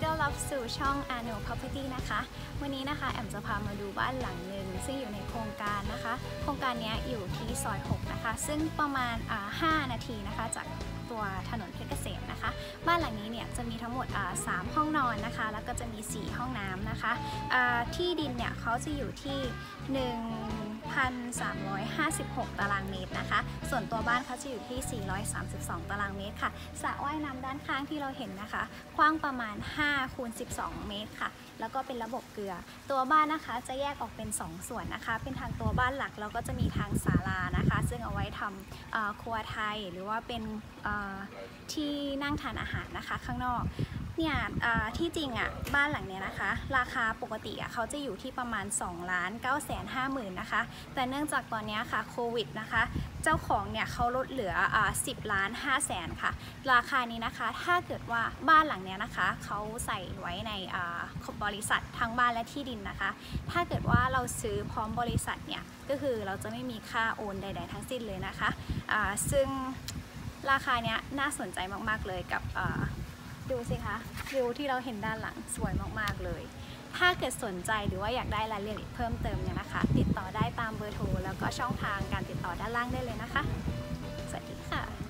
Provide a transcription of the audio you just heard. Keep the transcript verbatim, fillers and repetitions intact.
ต้อนรับสู่ช่อง Ano Property นะคะวันนี้นะคะแอมจะพามาดูบ้านหลังหนึ่งซึ่งอยู่ในโครงการนะคะโครงการนี้อยู่ที่ซอยหกนะคะซึ่งประมาณห้านาทีนะคะจากตัวถนนเพชรเกษมนะคะบ้านหลังนี้เนี่ยจะมีทั้งหมดสามห้องนอนนะคะแล้วก็จะมีสี่ห้องน้ำนะคะที่ดินเนี่ยเขาจะอยู่ที่หนึ่งพันสามร้อยห้าสิบหกตารางเมตรนะคะส่วนตัวบ้านเขาจะอยู่ที่สี่ร้อยสามสิบสองตารางเมตรค่ะสระว่ายน้ำด้านข้างที่เราเห็นนะคะกว้างประมาณห้าคูณสิบสองเมตรค่ะแล้วก็เป็นระบบเกลือตัวบ้านนะคะจะแยกออกเป็นสองส่วนนะคะเป็นทางตัวบ้านหลักแล้วก็จะมีทางศาลานะคะซึ่งเอาไว้ทำครัวไทยหรือว่าเป็นที่นั่งทานอาหารนะคะข้างนอกเนี่ยที่จริงอ่ะบ้านหลังเนี้ยนะคะราคาปกติอ่ะเขาจะอยู่ที่ประมาณสองล้านเก้าแสนห้าหมื่นนะคะแต่เนื่องจากตอนนี้ค่ะโควิดนะคะเจ้าของเนี่ยเขาลดเหลือสิบล้านห้าแสนค่ะราคานี้นะคะถ้าเกิดว่าบ้านหลังเนี้ยนะคะเขาใส่ไว้ในบริษัททั้งบ้านและที่ดินนะคะถ้าเกิดว่าเราซื้อพร้อมบริษัทเนี่ยก็คือเราจะไม่มีค่าโอนใดๆทั้งสิ้นเลยนะคะซึ่งราคาเนี้ยน่าสนใจมากๆเลยกับดูสิคะวิวที่เราเห็นด้านหลังสวยมากๆเลยถ้าเกิดสนใจหรือว่าอยากได้รายละเอียดเพิ่มเติมเนี่ยนะคะติดต่อได้ตามเบอร์โทรแล้วก็ช่องทางการติดต่อด้านล่างได้เลยนะคะสวัสดีค่ะ